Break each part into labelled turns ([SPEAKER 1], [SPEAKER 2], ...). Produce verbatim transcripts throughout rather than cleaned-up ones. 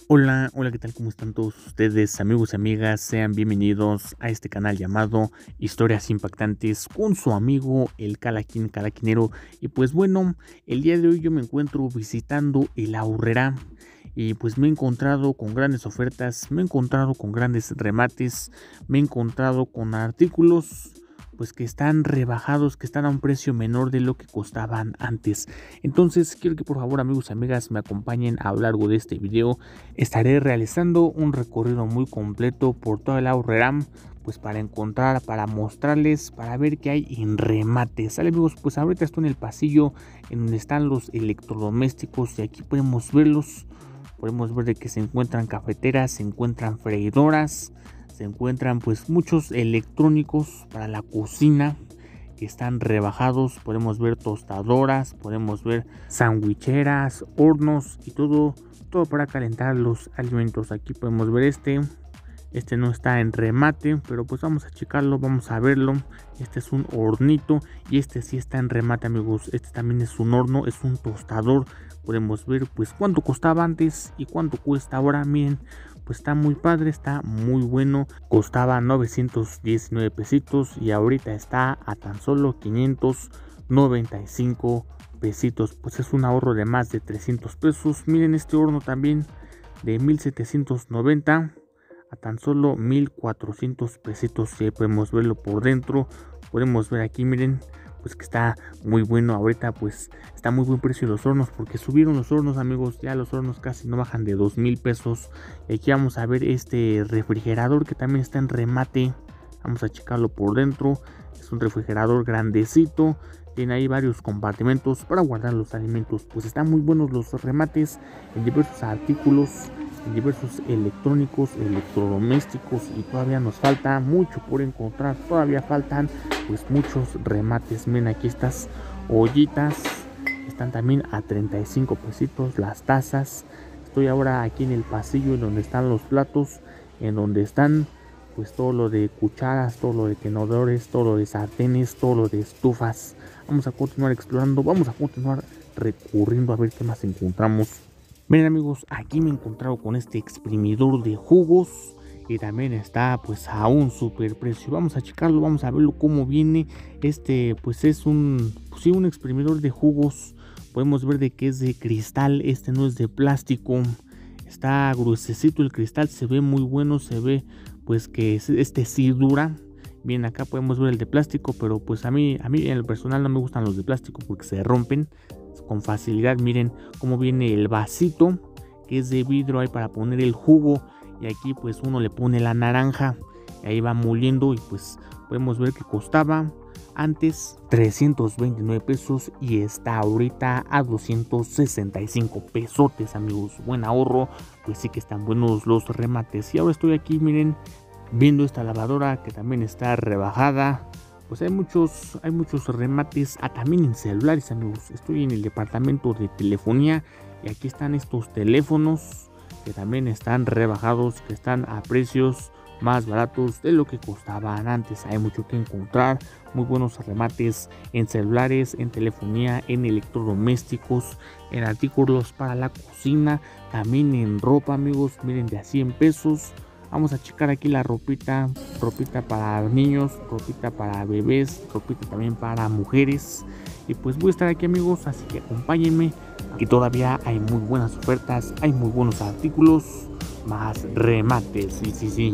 [SPEAKER 1] Hola, hola, ¿qué tal? ¿Cómo están todos ustedes, amigos y amigas? Sean bienvenidos a este canal llamado Historias Impactantes con su amigo el Calaquín Calaquinero. Y pues bueno, el día de hoy yo me encuentro visitando el Aurrerá y pues me he encontrado con grandes ofertas, me he encontrado con grandes remates, me he encontrado con artículos pues que están rebajados, que están a un precio menor de lo que costaban antes. Entonces quiero que por favor, amigos y amigas, me acompañen a lo largo de este video. Estaré realizando un recorrido muy completo por toda el Aurrerá, pues para encontrar, para mostrarles, para ver qué hay en remates. Sale, amigos, pues ahorita estoy en el pasillo en donde están los electrodomésticos y aquí podemos verlos. Podemos ver de que se encuentran cafeteras, se encuentran freidoras, se encuentran pues muchos electrónicos para la cocina que están rebajados. Podemos ver tostadoras, podemos ver sandwicheras, hornos y todo, todo para calentar los alimentos. Aquí podemos ver este, este no está en remate, pero pues vamos a checarlo, vamos a verlo. Este es un hornito y este sí está en remate, amigos. Este también es un horno, es un tostador. Podemos ver pues cuánto costaba antes y cuánto cuesta ahora. Miren, pues está muy padre, está muy bueno. Costaba novecientos diecinueve pesitos y ahorita está a tan solo quinientos noventa y cinco pesitos. Pues es un ahorro de más de trescientos pesos. Miren este horno también de mil setecientos noventa a tan solo mil cuatrocientos pesitos. Y ahí podemos verlo por dentro. Podemos ver aquí, miren, pues que está muy bueno. Ahorita pues está muy buen precio los hornos porque subieron los hornos, amigos. Ya los hornos casi no bajan de dos mil pesos. Y aquí vamos a ver este refrigerador que también está en remate. Vamos a checarlo por dentro. Es un refrigerador grandecito, tiene ahí varios compartimentos para guardar los alimentos. Pues están muy buenos los remates en diversos artículos, en diversos electrónicos, electrodomésticos, y todavía nos falta mucho por encontrar. Todavía faltan pues muchos remates. Miren, aquí estas ollitas están también a treinta y cinco pesitos. Las tazas, estoy ahora aquí en el pasillo en donde están los platos, en donde están pues todo lo de cucharas, todo lo de tenedores, todo lo de sartenes, todo lo de estufas. Vamos a continuar explorando, vamos a continuar recurriendo a ver qué más encontramos. Miren, amigos, aquí me he encontrado con este exprimidor de jugos y también está pues a un super precio. Vamos a checarlo, vamos a verlo cómo viene. Este pues es un, pues sí, un exprimidor de jugos. Podemos ver de que es de cristal, este no es de plástico. Está gruesecito el cristal, se ve muy bueno, se ve pues que este sí dura. Bien, acá podemos ver el de plástico, pero pues a mí, a mí en el personal no me gustan los de plástico porque se rompen con facilidad. Miren cómo viene el vasito, que es de vidrio, ahí para poner el jugo, y aquí pues uno le pone la naranja y ahí va moliendo. Y pues podemos ver que costaba antes trescientos veintinueve pesos y está ahorita a doscientos sesenta y cinco pesotes, amigos. Buen ahorro, pues sí que están buenos los remates. Y ahora estoy aquí, miren, viendo esta lavadora que también está rebajada. Pues hay muchos, hay muchos remates, ah, también en celulares, amigos. Estoy en el departamento de telefonía y aquí están estos teléfonos que también están rebajados, que están a precios más baratos de lo que costaban antes. Hay mucho que encontrar, muy buenos remates en celulares, en telefonía, en electrodomésticos, en artículos para la cocina, también en ropa, amigos. Miren, de a cien pesos. Vamos a checar aquí la ropita, ropita para niños, ropita para bebés, ropita también para mujeres. Y pues voy a estar aquí, amigos, así que acompáñenme. Aquí todavía hay muy buenas ofertas, hay muy buenos artículos, más remates, sí, sí, sí.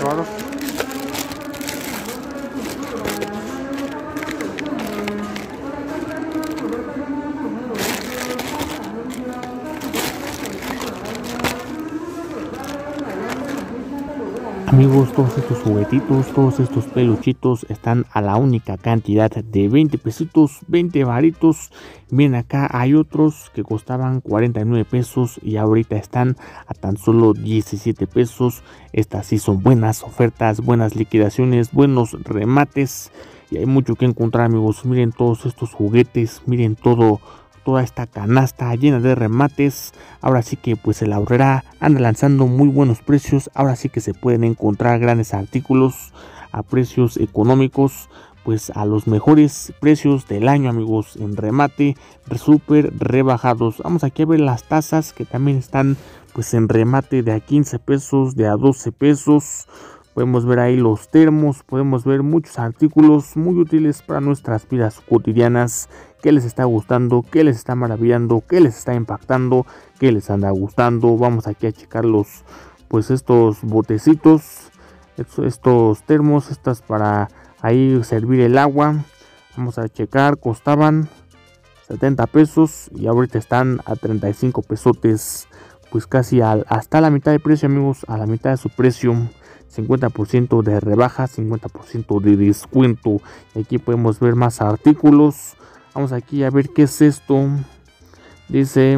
[SPEAKER 1] cuatro varos. Amigos, todos estos juguetitos, todos estos peluchitos están a la única cantidad de veinte pesitos, veinte varitos. Miren, acá hay otros que costaban cuarenta y nueve pesos y ahorita están a tan solo diecisiete pesos. Estas sí son buenas ofertas, buenas liquidaciones, buenos remates y hay mucho que encontrar, amigos. Miren todos estos juguetes, miren todo. Toda esta canasta llena de remates. Ahora sí que pues el Aurrera anda lanzando muy buenos precios. Ahora sí que se pueden encontrar grandes artículos a precios económicos, pues a los mejores precios del año, amigos, en remate, súper rebajados. Vamos aquí a ver las tazas que también están pues en remate de a quince pesos, de a doce pesos. Podemos ver ahí los termos, podemos ver muchos artículos muy útiles para nuestras vidas cotidianas. ¿Qué les está gustando? ¿Qué les está maravillando? ¿Qué les está impactando? ¿Qué les anda gustando? Vamos aquí a checar los, pues estos botecitos, estos, estos termos, estas para ahí servir el agua. Vamos a checar, costaban setenta pesos y ahorita están a treinta y cinco pesotes, pues casi al, hasta la mitad de precio, amigos, a la mitad de su precio. cincuenta por ciento de rebaja, cincuenta por ciento de descuento. Y aquí podemos ver más artículos. Vamos aquí a ver qué es esto. Dice,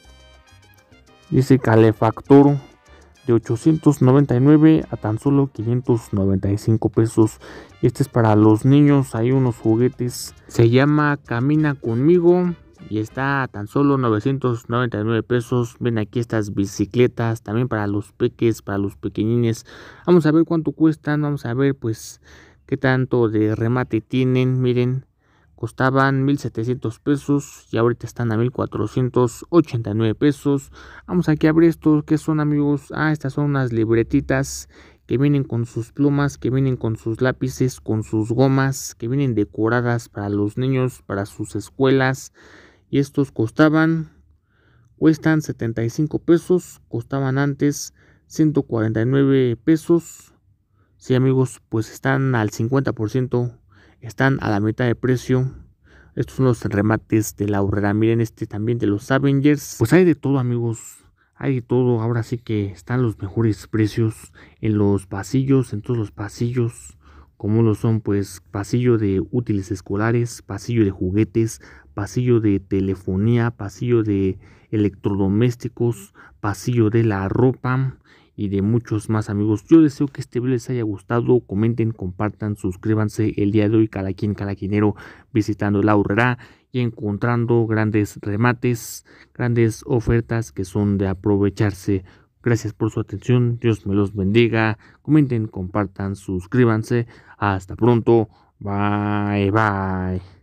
[SPEAKER 1] dice calefactor de ochocientos noventa y nueve a tan solo quinientos noventa y cinco pesos. Este es para los niños. Hay unos juguetes. Se llama Camina Conmigo. Y está a tan solo novecientos noventa y nueve pesos. Ven aquí estas bicicletas también para los peques, para los pequeñines. Vamos a ver cuánto cuestan. Vamos a ver pues qué tanto de remate tienen. Miren, costaban mil setecientos pesos y ahorita están a mil cuatrocientos ochenta y nueve pesos. Vamos aquí a ver estos. ¿Qué son, amigos? Ah, estas son unas libretitas que vienen con sus plumas, que vienen con sus lápices, con sus gomas, que vienen decoradas para los niños, para sus escuelas. Y estos costaban, cuestan setenta y cinco pesos, costaban antes ciento cuarenta y nueve pesos. Sí, amigos, pues están al cincuenta por ciento, están a la mitad de precio. Estos son los remates de la Aurrera. Miren este también de los Avengers. Pues hay de todo, amigos, hay de todo. Ahora sí que están los mejores precios en los pasillos, en todos los pasillos. Como lo son, pues pasillo de útiles escolares, pasillo de juguetes, pasillo de telefonía, pasillo de electrodomésticos, pasillo de la ropa y de muchos más, amigos. Yo deseo que este video les haya gustado. Comenten, compartan, suscríbanse. El día de hoy cada quien, cada quinero visitando la Aurrera y encontrando grandes remates, grandes ofertas que son de aprovecharse. Gracias por su atención, Dios me los bendiga. Comenten, compartan, suscríbanse. Hasta pronto, bye bye.